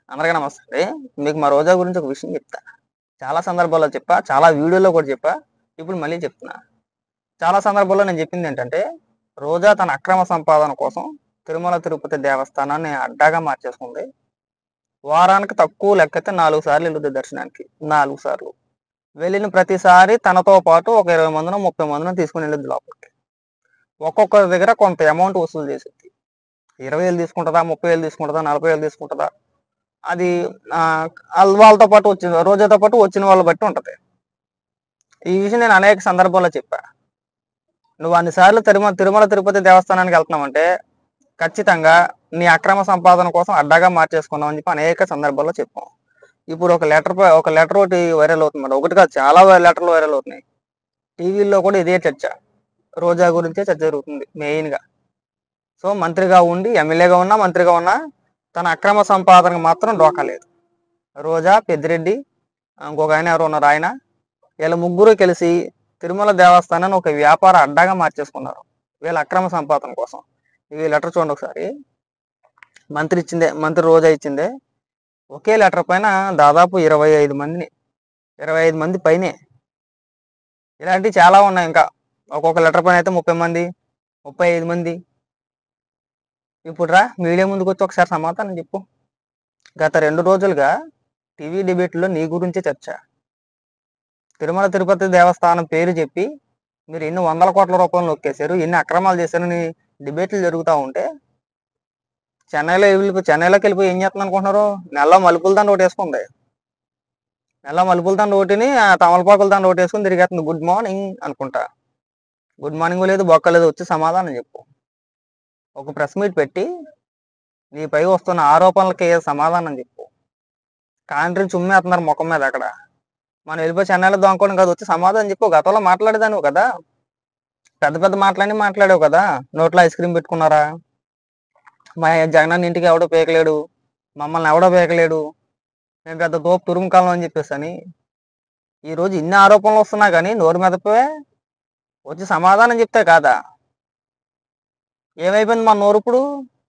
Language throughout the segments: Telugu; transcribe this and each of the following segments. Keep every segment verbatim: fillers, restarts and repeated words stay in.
అందరికీ నమస్తే. మీకు మా రోజా గురించి ఒక విషయం చెప్తా. చాలా సందర్భాల్లో చెప్పా. చాలా వీడియోలో కూడా చెప్పా. ఇప్పుడు మళ్ళీ చెప్తున్నా. చాలా సందర్భాల్లో నేను చెప్పిందేంటంటే, రోజా తన అక్రమ సంపాదన కోసం తిరుమల తిరుపతి దేవస్థానాన్ని అడ్డాగా మార్చేసుకుంది. వారానికి తక్కువ లెక్కైతే నాలుగు సార్లు ఎళ్ళుద్ది దర్శనానికి. నాలుగు సార్లు. వెళ్ళిన ప్రతిసారి తనతో పాటు ఒక ఇరవై మందినో, ముప్పై మందినో తీసుకొని ఎళ్ళుద్ది లోపలికి. ఒక్కొక్కరి దగ్గర కొంత అమౌంట్ వసూలు చేసిద్ది. ఇరవై వేలు తీసుకుంటదా? ముప్పై వేలు తీసుకుంటదా? నలభై వేలు తీసుకుంటదా? అది ఆహ్, ఆల్ వాళ్ళతో పాటు వచ్చిన రోజాతో పాటు వచ్చిన వాళ్ళ బట్టి ఉంటది. ఈ విషయం నేను అనేక సందర్భాల్లో చెప్పా. నువ్వు అన్ని సార్లు తిరుమ తిరుమల తిరుపతి దేవస్థానానికి ఎళ్తున్నావంటే, ఖచ్చితంగా నీ అక్రమ సంపాదన కోసం అడ్డాగా మార్చేసుకున్నావు అని చెప్పి అనేక సందర్భాల్లో చెప్పాం. ఇప్పుడు ఒక లెటర్ ప ఒక లెటర్ ఒకటి వైరల్ అవుతుందన్నమాట. ఒకటి కాదు చాలా వ లెటర్‌లు వైరల్ అవుతున్నాయి. టీవీల్లో కూడా ఇదే చర్చ. రోజా గురించే చర్చ జరుగుతుంది మెయిన్‌గా. సో, మంత్రిగా ఉండి, ఎమ్మెల్యేగా ఉన్నా, మంత్రిగా ఉన్నా తన అక్రమ సంపాదనకు మాత్రం డోకా లేదు. రోజా, పెద్దిరెడ్డి, ఇంకొక ఆయన ఎవరో ఉన్నారు ఆయన. వీళ్ళ ముగ్గురు కలిసి తిరుమల దేవస్థానాన్ని ఒక వ్యాపార అడ్డాగా మార్చేసుకున్నారు. వీళ్ళ అక్రమ సంపాదన కోసం. ఈ లెటర్ చూడండి ఒకసారి. మంత్రి ఇచ్చిందే, మంత్రి రోజా ఇచ్చిందే. ఒకే లెటర్ పైన దాదాపు ఇరవై ఐదు మందిని, ఇరవై ఐదు మంది పైనే. ఇలాంటివి చాలా ఉన్నాయి ఇంకా. ఒక్కొక్క లెటర్ పైన అయితే ముప్పై మంది, ముప్పై ఐదు మంది. ఇప్పుడు రా మీడియా ముందుకొచ్చి ఒకసారి సమాధానం చెప్పు. గత రెండు రోజులుగా టీవీ డిబేట్‌లో నీ గురించే చర్చ. తిరుమల తిరుపతి దేవస్థానం పేరు చెప్పి మీరు ఎన్ని వందల కోట్ల రూపాయలు నొక్కేశారు, ఎన్ని అక్రమాలు చేశారని డిబేట్లు జరుగుతా ఉంటే, చెన్నైలో వెళ్ళిపోయి చెన్నైలోకి వెళ్ళిపోయి ఏం చేస్తుంది అనుకుంటున్నారు? నెలలో మలుపుల దండ ఒకటేసుకుంది. నెలలో మలుపుల దండ ఒకటిని ఆ తమలపాకుల దండ ఒకటేసుకొని తిరిగేస్తుంది. గుడ్ మార్నింగ్ అనుకుంటా. గుడ్ మార్నింగ్ లేదు, బొక్క లేదు. వచ్చి సమాధానం చెప్పు. ఒక ప్రెస్ మీట్ పెట్టి నీపై వస్తున్న ఆరోపణలకి సమాధానం చెప్పు. కాంట్రిని చుమ్మేస్తున్నారు ముఖం మీద అక్కడ. మనం వెళ్ళిపోయి చెన్నైలో దొంగకోవడం కాదు. వచ్చి సమాధానం చెప్పు. గతంలో మాట్లాడేదానివి కదా. పెద్ద పెద్ద మాటలన్నీ మాట్లాడావు కదా. నోట్లో ఐస్ క్రీమ్ పెట్టుకున్నారా? మా జగనన్న ఇంటికి ఎవడో పీకలేడు, మమ్మల్ని ఎవడో పీకలేడు, మేము పెద్ద తోపు తురుముకాలం అని చెప్పేసి అని. ఈ రోజు ఇన్ని ఆరోపణలు వస్తున్నా కానీ నోరు మెదపే వచ్చి సమాధానం చెప్తే కాదా? ఏమైపోయింది మా నోరు ఇప్పుడు?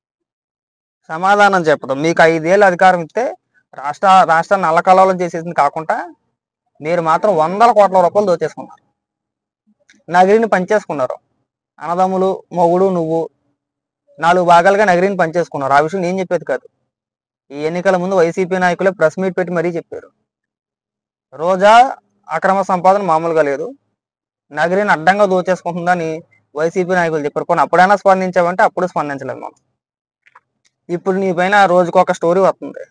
సమాధానం చెప్పడం. మీకు ఐదేళ్ళు అధికారం ఇస్తే రాష్ట్ర రాష్ట్రాన్ని అల్లకల్లోలం చేసేసింది కాకుండా మీరు మాత్రం వందల కోట్ల రూపాయలు దోచేసుకున్నారు. నగిరిని పంచేసుకున్నారు. అన్నదమ్ములు, మొగుడు, నువ్వు నాలుగు భాగాలుగా నగిరిని పంచేసుకున్నారు. ఆ విషయం నేను చెప్పేది కాదు. ఈ ఎన్నికల ముందు వైసీపీ నాయకులే ప్రెస్ మీట్ పెట్టి మరీ చెప్పారు. రోజా అక్రమ సంపాదన మామూలుగా లేదు, నగిరిని అడ్డంగా దోచేసుకుంటుందని వైసీపీ నాయకులు చెప్పారు. కొన్ని అప్పుడైనా స్పందించావంటే అప్పుడు స్పందించలేదు మనం. ఇప్పుడు నీ పైన రోజుకు ఒక స్టోరీ వస్తుంది.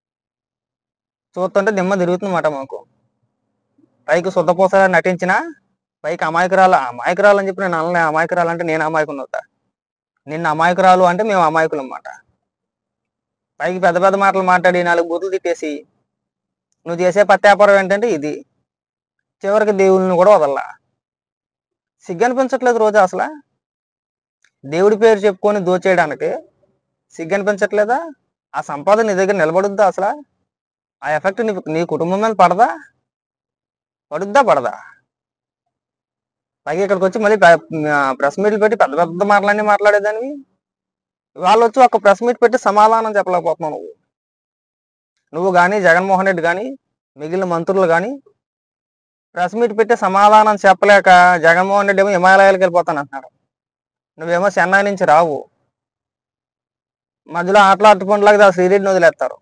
చూస్తుంటే దిమ్మ తిరుగుతుందన్నమాట మాకు. పైకి శుద్ధపూస నటించిన పైకి అమాయకురాలు అమాయకురాలు అని చెప్పి నేను అనలే. అమాయకురాలు అంటే నేను అమాయకుని అవుతా. నిన్న అమాయకురాలు అంటే మేము అమాయకులు అన్నమాట. పైకి పెద్ద పెద్ద మాటలు మాట్లాడి నాలుగు బూతులు తిట్టేసి నువ్వు చేసే పత్యాపారం ఏంటంటే ఇది. చివరికి దేవుళ్ళని కూడా వదల్లా. సిగ్గు అనిపించట్లేదు రోజా అసలు? దేవుడి పేరు చెప్పుకొని దోచేయడానికి సిగ్గు అనిపించట్లేదా? ఆ సంపాదన నీ దగ్గర నిలబడుద్దా అసలు? ఆ ఎఫెక్ట్ నీ నీ కుటుంబం మీద పడదా? పడుద్దా పడదా? పైగా ఇక్కడికి వచ్చి మళ్ళీ ప్రెస్ మీట్లు పెట్టి పెద్ద పెద్ద మాటలన్నీ మాట్లాడేదానివి. వాళ్ళు వచ్చి ఒక ప్రెస్ మీట్ పెట్టి సమాధానం చెప్పలేకపోతున్నావు నువ్వు. నువ్వు కానీ, జగన్మోహన్ రెడ్డి కానీ, మిగిలిన మంత్రులు కానీ ప్రెస్ మీట్ పెట్టి సమాధానం చెప్పలేక జగన్మోహన్ రెడ్డి ఏమో హిమాలయాలకు వెళ్ళిపోతాను అంటున్నాడు. నువ్వేమో చెన్నై నుంచి రావు. మధ్యలో ఆటలు అట్టుకుంటలాగా ఆ శ్రీరెడ్డిని వదిలేస్తారు.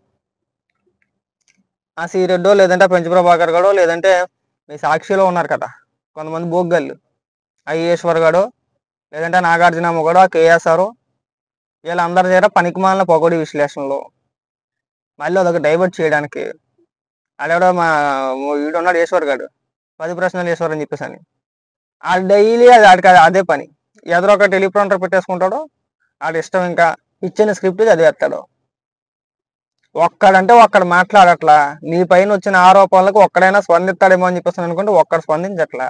ఆ శ్రీరెడ్డో లేదంటే పెంచప్రభాకర్ గడో లేదంటే మీ సాక్షిలో ఉన్నారు కదా కొంతమంది బోగ్గళ్ళు, ఆ ఈశ్వర్ గడో లేదంటే నాగార్జునమ్మ కూడా కేఎస్ఆర్ వీళ్ళందరి దగ్గర పనికిమాలిన పొగడి విశ్లేషణలు మళ్ళీ అదొక డైవర్ట్ చేయడానికి. ఆడెవడో మా వీడు ఉన్నాడు ఈశ్వర్ గాడు, పది ప్రశ్నలు ఈశ్వర్ అని చెప్పేసి అని. ఆ డైలీ అది ఆడికి అదే పని. ఎదురు ఒక టెలిప్రాంటర్ పెట్టేసుకుంటాడు. ఆడి ఇష్టం, ఇంకా ఇచ్చిన స్క్రిప్ట్ చదివేస్తాడు. ఒక్కడంటే ఒక్కడు మాట్లాడట్లా. నీ పైన వచ్చిన ఆరోపణలకు ఒక్కడైనా స్పందిస్తాడేమో అని చెప్పేసి అనుకుంటే ఒక్కడు స్పందించట్లా.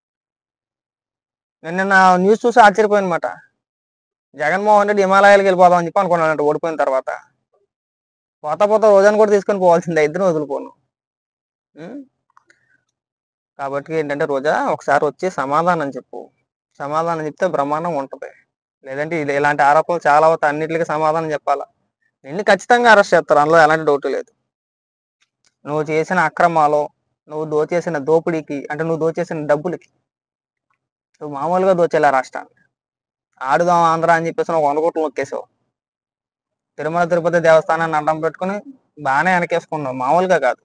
నేను నిన్న న్యూస్ చూసి ఆశ్చర్యపోయినమాట. జగన్మోహన్ రెడ్డి హిమాలయాలకు వెళ్ళిపోదాం అని చెప్పి అనుకున్నానంట ఓడిపోయిన తర్వాత. పోతా పోతా రోజాను కూడా తీసుకొని పోవాల్సిందే, ఇద్దరు వదులుకోను. ఉం? కాబట్టి ఏంటంటే రోజా ఒకసారి వచ్చి సమాధానం చెప్పు. సమాధానం చెప్తే బ్రహ్మాండంగా ఉంటుంది. లేదంటే ఇలాంటి ఆరోపణలు చాలా అవుతాయి, అన్నిటికీ సమాధానం చెప్పాలా. నిన్ను ఖచ్చితంగా అరెస్ట్ చేస్తారు, అందులో ఎలాంటి డౌట్ లేదు. నువ్వు చేసిన అక్రమాలు, నువ్వు దోచేసిన దోపిడీకి, అంటే నువ్వు దోచేసిన డబ్బులకి నువ్వు మామూలుగా దోచేలా రాష్ట్రాన్ని ఆడుదాం ఆంధ్ర అని చెప్పేసి ఒక వంద కోట్లు నొక్కేసావు. తిరుమల తిరుపతి దేవస్థానాన్ని అడ్డం పెట్టుకుని బాగానే వెనకేసుకున్నావు, మామూలుగా కాదు.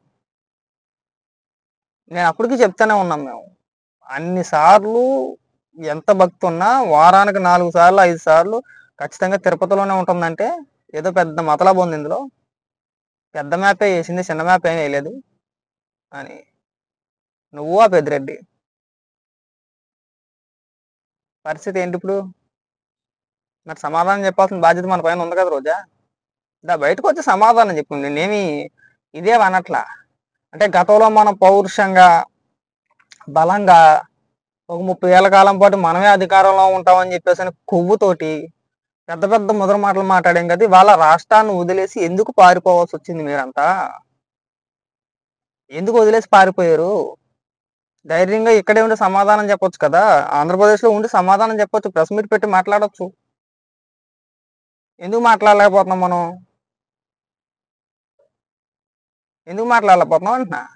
నేను అప్పటికి చెప్తానే ఉన్నాం మేము, అన్ని సార్లు ఎంత భక్తి ఉన్నా వారానికి నాలుగు సార్లు ఐదు సార్లు ఖచ్చితంగా తిరుపతిలోనే ఉంటుందంటే ఏదో పెద్ద మతలబు ఉంది ఇందులో, పెద్ద మ్యాపే వేసింది, చిన్న మ్యాప్ ఏం వేయలేదు అని. నువ్వు ఆ పెద్దిరెడ్డి పరిస్థితి ఏంటి ఇప్పుడు? మరి సమాధానం చెప్పాల్సిన బాధ్యత మన పైన ఉంది కదా రోజా. దా బయటకు వచ్చి సమాధానం చెప్పు. నేనేమి ఇదే అనట్లా. అంటే గతంలో మనం పౌరుషంగా బలంగా ఒక ముప్పై ఏళ్ల కాలం పాటు మనమే అధికారంలో ఉంటామని చెప్పేసి అని కొవ్వుతోటి పెద్ద పెద్ద ముద్ర మాటలు మాట్లాడాం కదా, వాళ్ళ రాష్ట్రాన్ని వదిలేసి ఎందుకు పారిపోవాల్సి వచ్చింది? మీరంతా ఎందుకు వదిలేసి పారిపోయారు? ధైర్యంగా ఇక్కడే ఉండి సమాధానం చెప్పొచ్చు కదా, ఆంధ్రప్రదేశ్లో ఉండి సమాధానం చెప్పొచ్చు, ప్రెస్ మీట్ పెట్టి మాట్లాడొచ్చు. ఎందుకు మాట్లాడలేకపోతున్నాం మనం? ఎందుకు మాట్లాడలేకపోతున్నాం అంటున్నా.